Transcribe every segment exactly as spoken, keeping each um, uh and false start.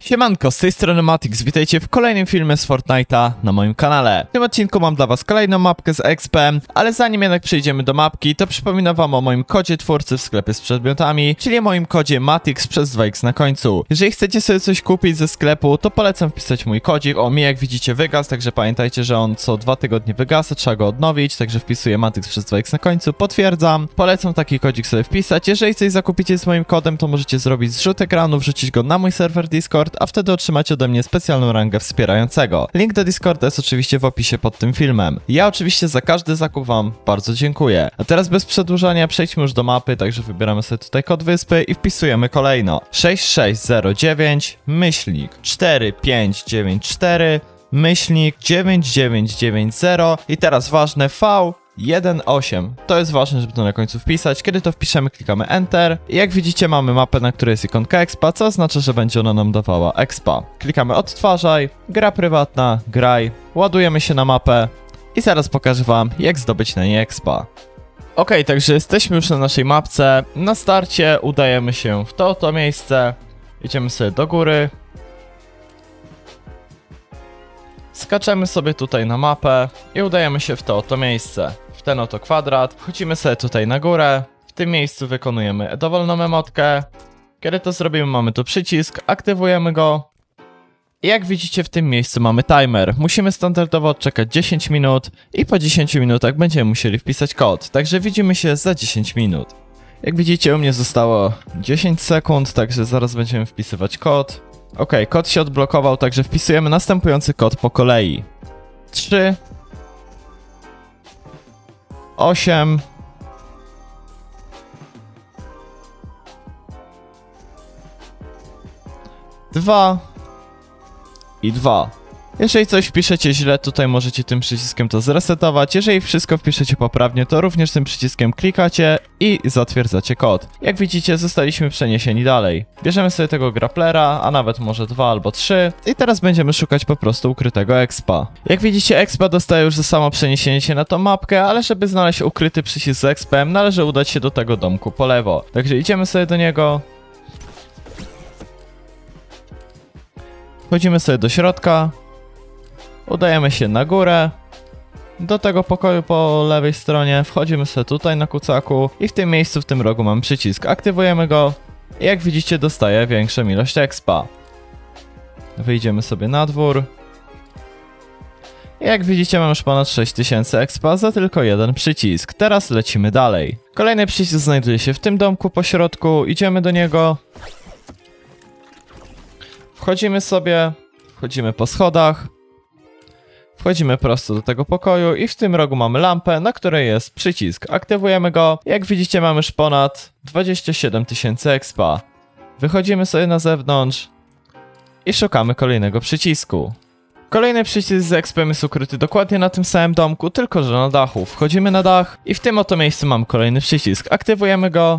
Siemanko, z tej strony Matix, witajcie w kolejnym filmie z Fortnite'a na moim kanale. W tym odcinku mam dla was kolejną mapkę z expem, ale zanim jednak przejdziemy do mapki, to przypominam wam o moim kodzie twórcy w sklepie z przedmiotami, czyli moim kodzie Matix przez dwa X na końcu. Jeżeli chcecie sobie coś kupić ze sklepu, to polecam wpisać mój kodzik. O, mi jak widzicie wygasł, także pamiętajcie, że on co dwa tygodnie wygasa, trzeba go odnowić, także wpisuję Matix przez dwa X na końcu, potwierdzam. Polecam taki kodzik sobie wpisać. Jeżeli coś zakupicie z moim kodem, to możecie zrobić zrzut ekranu, wrzucić go na mój serwer Discord, a wtedy otrzymacie ode mnie specjalną rangę wspierającego. Link do Discorda jest oczywiście w opisie pod tym filmem. Ja oczywiście za każdy zakup wam bardzo dziękuję. A teraz bez przedłużania przejdźmy już do mapy, także wybieramy sobie tutaj kod wyspy i wpisujemy kolejno sześć sześć zero dziewięć myślnik cztery pięć dziewięć cztery myślnik dziewięć dziewięć dziewięć zero i teraz ważne V jeden osiem. To jest ważne, żeby to na końcu wpisać. Kiedy to wpiszemy, klikamy Enter. I jak widzicie, mamy mapę, na której jest ikonka expa, co oznacza, że będzie ona nam dawała expa. Klikamy odtwarzaj, gra prywatna, graj, ładujemy się na mapę i zaraz pokażę wam, jak zdobyć na niej expa. Ok, także jesteśmy już na naszej mapce. Na starcie udajemy się w to oto miejsce. Idziemy sobie do góry. Skaczemy sobie tutaj na mapę i udajemy się w to oto miejsce. W ten oto kwadrat. Wchodzimy sobie tutaj na górę. W tym miejscu wykonujemy dowolną emotkę. Kiedy to zrobimy, mamy tu przycisk, aktywujemy go. I jak widzicie, w tym miejscu mamy timer. Musimy standardowo odczekać dziesięć minut i po dziesięciu minutach będziemy musieli wpisać kod. Także widzimy się za dziesięć minut. Jak widzicie, u mnie zostało dziesięć sekund, także zaraz będziemy wpisywać kod. Ok, kod się odblokował, także wpisujemy następujący kod po kolei. trzy osiem dwa i dwa. Jeżeli coś wpiszecie źle, tutaj możecie tym przyciskiem to zresetować. Jeżeli wszystko wpiszecie poprawnie, to również tym przyciskiem klikacie i zatwierdzacie kod. Jak widzicie, zostaliśmy przeniesieni dalej. Bierzemy sobie tego grapplera, a nawet może dwa albo trzy i teraz będziemy szukać po prostu ukrytego expa. Jak widzicie, expa dostaje już za samo przeniesienie się na tą mapkę, ale żeby znaleźć ukryty przycisk z expem, należy udać się do tego domku po lewo. Także idziemy sobie do niego. Wchodzimy sobie do środka. Udajemy się na górę, do tego pokoju po lewej stronie, wchodzimy sobie tutaj na kucaku i w tym miejscu, w tym rogu mamy przycisk, aktywujemy go i jak widzicie, dostaje większą ilość expa. Wyjdziemy sobie na dwór i jak widzicie, mam już ponad sześć tysięcy expa za tylko jeden przycisk. Teraz lecimy dalej. Kolejny przycisk znajduje się w tym domku po środku, idziemy do niego, wchodzimy sobie, wchodzimy po schodach. Wchodzimy prosto do tego pokoju i w tym rogu mamy lampę, na której jest przycisk. Aktywujemy go. Jak widzicie, mamy już ponad dwadzieścia siedem tysięcy expa. Wychodzimy sobie na zewnątrz i szukamy kolejnego przycisku. Kolejny przycisk z expem jest ukryty dokładnie na tym samym domku, tylko że na dachu. Wchodzimy na dach i w tym oto miejscu mamy kolejny przycisk. Aktywujemy go.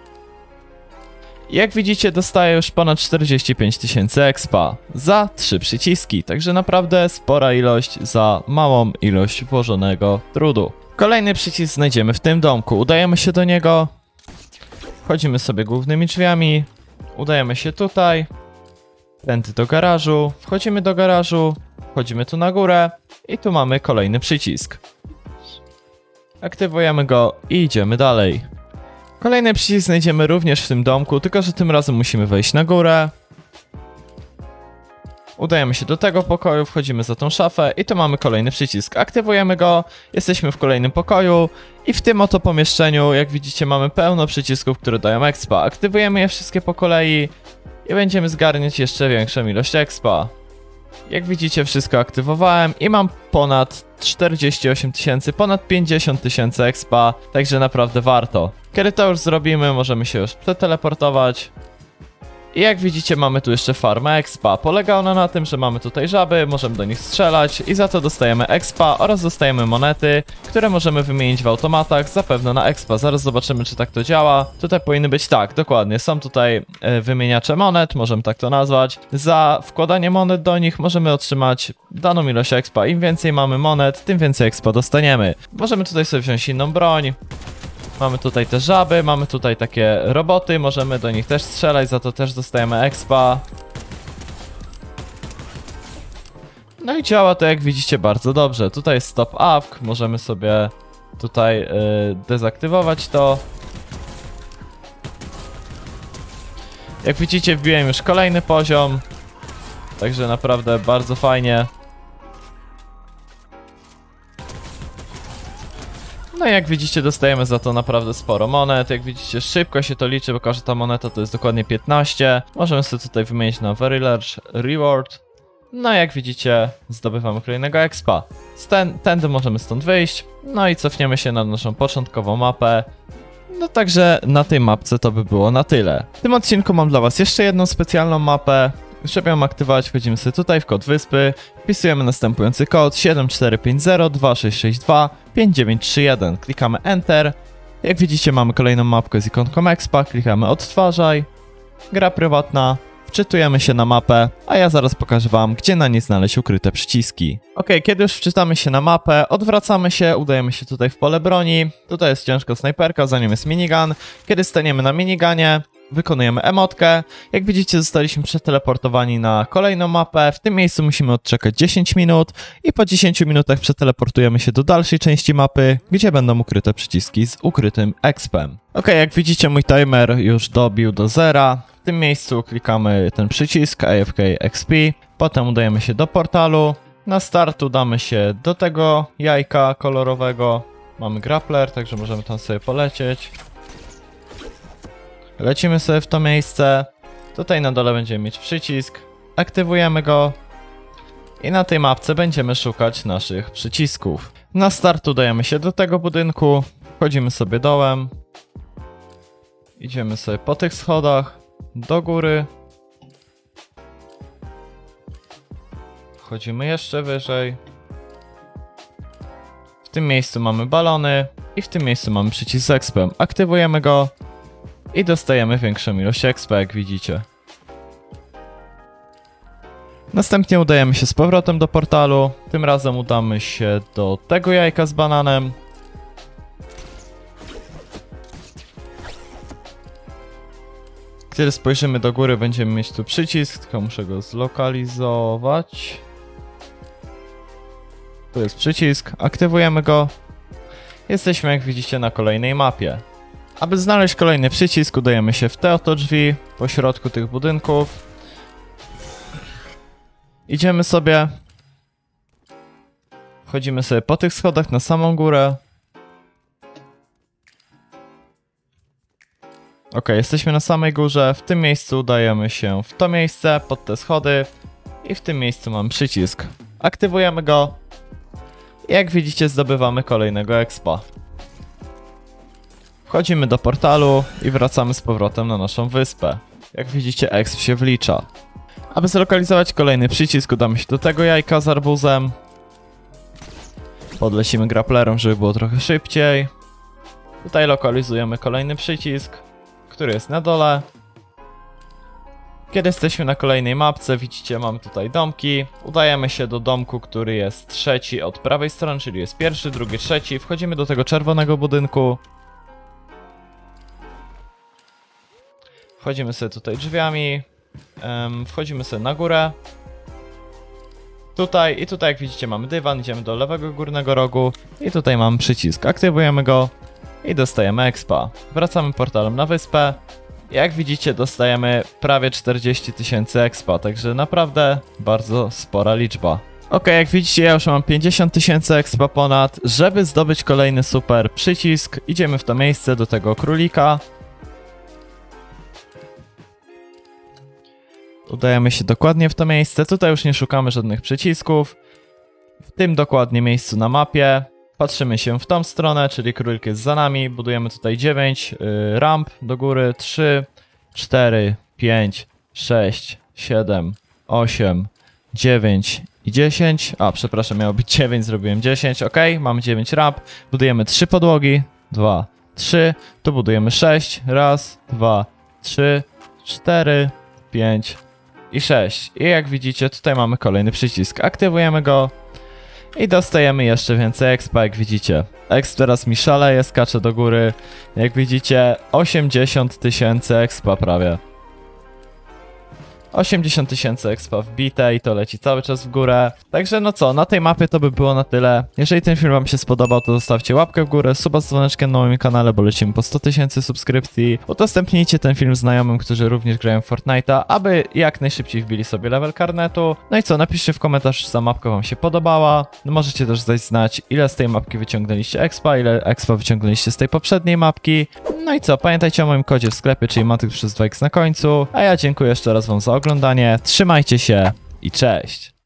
Jak widzicie, dostaję już ponad czterdzieści pięć tysięcy expa za trzy przyciski, także naprawdę spora ilość za małą ilość włożonego trudu. Kolejny przycisk znajdziemy w tym domku, udajemy się do niego, wchodzimy sobie głównymi drzwiami, udajemy się tutaj, tędy do garażu, wchodzimy do garażu, wchodzimy tu na górę i tu mamy kolejny przycisk. Aktywujemy go i idziemy dalej. Kolejny przycisk znajdziemy również w tym domku, tylko że tym razem musimy wejść na górę. Udajemy się do tego pokoju, wchodzimy za tą szafę i tu mamy kolejny przycisk. Aktywujemy go, jesteśmy w kolejnym pokoju i w tym oto pomieszczeniu, jak widzicie, mamy pełno przycisków, które dają expa. Aktywujemy je wszystkie po kolei i będziemy zgarniać jeszcze większą ilość expa. Jak widzicie, wszystko aktywowałem i mam ponad czterdzieści osiem tysięcy, ponad pięćdziesiąt tysięcy expa, także naprawdę warto. Kiedy to już zrobimy, możemy się już przeteleportować. I jak widzicie, mamy tu jeszcze farmę expa. Polega ona na tym, że mamy tutaj żaby, możemy do nich strzelać i za to dostajemy expa oraz dostajemy monety, które możemy wymienić w automatach, zapewne na expa. Zaraz zobaczymy, czy tak to działa. Tutaj powinny być tak, dokładnie. Są tutaj e, wymieniacze monet, możemy tak to nazwać. Za wkładanie monet do nich możemy otrzymać daną ilość expa. Im więcej mamy monet, tym więcej expa dostaniemy. Możemy tutaj sobie wziąć inną broń. Mamy tutaj te żaby, mamy tutaj takie roboty, możemy do nich też strzelać, za to też dostajemy expa. No i działa to, jak widzicie, bardzo dobrze. Tutaj jest stop up, możemy sobie tutaj yy, dezaktywować to. Jak widzicie, wbiłem już kolejny poziom, także naprawdę bardzo fajnie. No i jak widzicie, dostajemy za to naprawdę sporo monet. Jak widzicie, szybko się to liczy, bo każda moneta to jest dokładnie piętnaście. Możemy sobie tutaj wymienić na Very Large Reward. No i jak widzicie, zdobywamy kolejnego expa. Ten, tędy możemy stąd wyjść. No i cofniemy się na naszą początkową mapę. No także na tej mapce to by było na tyle. W tym odcinku mam dla was jeszcze jedną specjalną mapę. Żeby ją aktywować, wchodzimy sobie tutaj w kod wyspy, wpisujemy następujący kod siedem cztery pięć zero dwa sześć sześć dwa pięć dziewięć trzy jeden, klikamy Enter. Jak widzicie, mamy kolejną mapkę z ikonką expa, klikamy odtwarzaj, gra prywatna, wczytujemy się na mapę, a ja zaraz pokażę wam, gdzie na niej znaleźć ukryte przyciski. Ok, kiedy już wczytamy się na mapę, odwracamy się, udajemy się tutaj w pole broni. Tutaj jest ciężko snajperka, za nią jest minigun. Kiedy staniemy na minigunie, wykonujemy emotkę. Jak widzicie, zostaliśmy przeteleportowani na kolejną mapę. W tym miejscu musimy odczekać dziesięć minut i po dziesięciu minutach przeteleportujemy się do dalszej części mapy, gdzie będą ukryte przyciski z ukrytym expem. Ok, jak widzicie, mój timer już dobił do zera. W tym miejscu klikamy ten przycisk A F K X P, potem udajemy się do portalu. Na start udamy się do tego jajka kolorowego. Mamy grappler, także możemy tam sobie polecieć. Lecimy sobie w to miejsce. Tutaj na dole będziemy mieć przycisk. Aktywujemy go. I na tej mapce będziemy szukać naszych przycisków. Na start udajemy się do tego budynku. Wchodzimy sobie dołem. Idziemy sobie po tych schodach do góry. Wchodzimy jeszcze wyżej. W tym miejscu mamy balony. I w tym miejscu mamy przycisk z expem. Aktywujemy go. I dostajemy większą ilość expa, jak widzicie. Następnie udajemy się z powrotem do portalu. Tym razem udamy się do tego jajka z bananem. Kiedy spojrzymy do góry, będziemy mieć tu przycisk, tylko muszę go zlokalizować. Tu jest przycisk, aktywujemy go. Jesteśmy, jak widzicie, na kolejnej mapie. Aby znaleźć kolejny przycisk, udajemy się w te oto drzwi, po środku tych budynków. Idziemy sobie. Wchodzimy sobie po tych schodach na samą górę. Ok, jesteśmy na samej górze. W tym miejscu udajemy się w to miejsce, pod te schody. I w tym miejscu mam przycisk. Aktywujemy go. I jak widzicie, zdobywamy kolejnego expa. Wchodzimy do portalu i wracamy z powrotem na naszą wyspę. Jak widzicie, exp się wlicza. Aby zlokalizować kolejny przycisk, udamy się do tego jajka z arbuzem. Podlecimy grapplerem, żeby było trochę szybciej. Tutaj lokalizujemy kolejny przycisk, który jest na dole. Kiedy jesteśmy na kolejnej mapce, widzicie, mamy tutaj domki. Udajemy się do domku, który jest trzeci od prawej strony, czyli jest pierwszy, drugi, trzeci. Wchodzimy do tego czerwonego budynku. Wchodzimy sobie tutaj drzwiami, um, wchodzimy sobie na górę. Tutaj i tutaj, jak widzicie, mamy dywan, idziemy do lewego górnego rogu i tutaj mamy przycisk. Aktywujemy go i dostajemy expa. Wracamy portalem na wyspę. Jak widzicie, dostajemy prawie czterdzieści tysięcy expa, także naprawdę bardzo spora liczba. Ok, jak widzicie, ja już mam pięćdziesiąt tysięcy expa ponad. Żeby zdobyć kolejny super przycisk, idziemy w to miejsce do tego królika. Udajemy się dokładnie w to miejsce. Tutaj już nie szukamy żadnych przycisków. W tym dokładnie miejscu na mapie. Patrzymy się w tą stronę, czyli królik jest za nami. Budujemy tutaj dziewięć y, ramp do góry. trzy, cztery, pięć, sześć, siedem, osiem, dziewięć i dziesięć. A, przepraszam, miało być dziewięć, zrobiłem dziesięć. Ok, mamy dziewięć ramp. Budujemy trzy podłogi. dwa, trzy. Tu budujemy sześć. raz, dwa, trzy, cztery, pięć i sześć. I jak widzicie, tutaj mamy kolejny przycisk. Aktywujemy go i dostajemy jeszcze więcej expa, jak widzicie. Exp teraz mi szaleje, skacze do góry. Jak widzicie, osiemdziesiąt tysięcy expa prawie. osiemdziesiąt tysięcy expa wbite i to leci cały czas w górę. Także no co, na tej mapie to by było na tyle. Jeżeli ten film wam się spodobał, to zostawcie łapkę w górę, suba z dzwoneczkiem na moim kanale, bo lecimy po sto tysięcy subskrypcji. Udostępnijcie ten film znajomym, którzy również grają w Fortnite'a, aby jak najszybciej wbili sobie level karnetu. No i co, napiszcie w komentarzu, czy ta mapka wam się podobała. No możecie też dać znać, ile z tej mapki wyciągnęliście expa, ile expa wyciągnęliście z tej poprzedniej mapki. No i co, pamiętajcie o moim kodzie w sklepie, czyli Matyk przez dwa X na końcu. A ja dziękuję jeszcze raz wam za oglądanie, trzymajcie się i cześć!